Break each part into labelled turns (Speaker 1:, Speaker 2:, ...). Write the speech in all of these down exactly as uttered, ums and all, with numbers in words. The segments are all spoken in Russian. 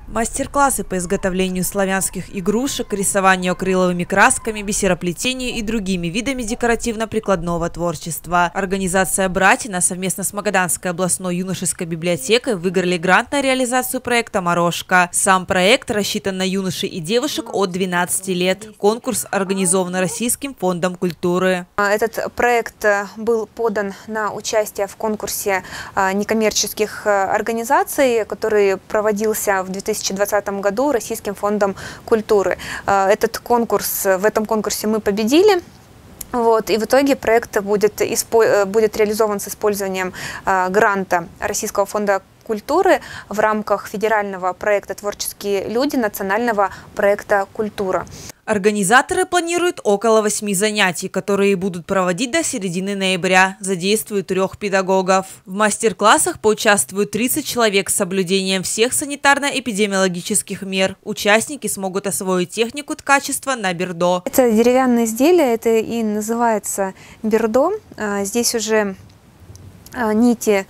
Speaker 1: Мастер-классы по изготовлению славянских игрушек, рисованию акриловыми красками, бисероплетению и другими видами декоративно-прикладного творчества. Организация «Братина» совместно с Магаданской областной юношеской библиотекой выиграли грант на реализацию проекта «Морошка». Сам проект рассчитан на юношей и девушек от двенадцати лет. Конкурс организован Российским фондом культуры.
Speaker 2: Этот проект был подан на участие в конкурсе некоммерческих организаций, который проводился в две тысячи двадцатом году Российским фондом культуры. Этот конкурс, в этом конкурсе мы победили. Вот, и в итоге проект будет, будет реализован с использованием гранта Российского фонда культуры в рамках федерального проекта «Творческие люди» национального проекта «Культура».
Speaker 1: Организаторы планируют около восьми занятий, которые будут проводить до середины ноября. Задействуют трех педагогов. В мастер-классах поучаствуют тридцать человек с соблюдением всех санитарно-эпидемиологических мер. Участники смогут освоить технику ткачества на бердо.
Speaker 2: Это деревянное изделие, это и называется бердо. Здесь уже нити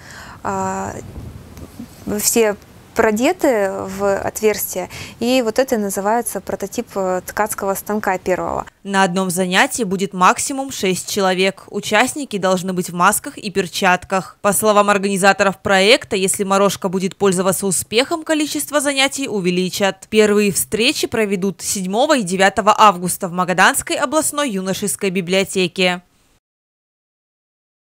Speaker 2: все продеты в отверстие, и вот это называется прототип ткацкого станка первого.
Speaker 1: На одном занятии будет максимум шесть человек. Участники должны быть в масках и перчатках. По словам организаторов проекта, если «Морошка» будет пользоваться успехом, количество занятий увеличат. Первые встречи проведут седьмого и девятого августа в Магаданской областной юношеской библиотеке.